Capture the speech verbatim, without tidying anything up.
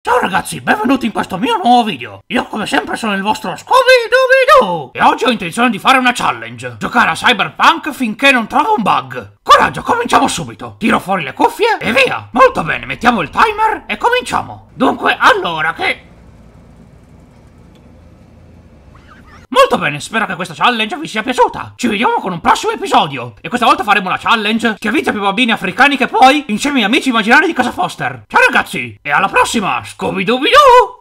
Ciao ragazzi, benvenuti in questo mio nuovo video. Io come sempre sono il vostro Scooby-Dooby-Doo e oggi ho intenzione di fare una challenge. Giocare a Cyberpunk finché non trovo un bug. Coraggio, cominciamo subito. Tiro fuori le cuffie e via. Molto bene, mettiamo il timer e cominciamo. Dunque, allora che... Molto bene, spero che questa challenge vi sia piaciuta. Ci vediamo con un prossimo episodio. E questa volta faremo la challenge che avvicina più bambini africani che poi insieme agli amici immaginari di Casa Foster. Ciao ragazzi, e alla prossima, Scooby-Dooby-Doo!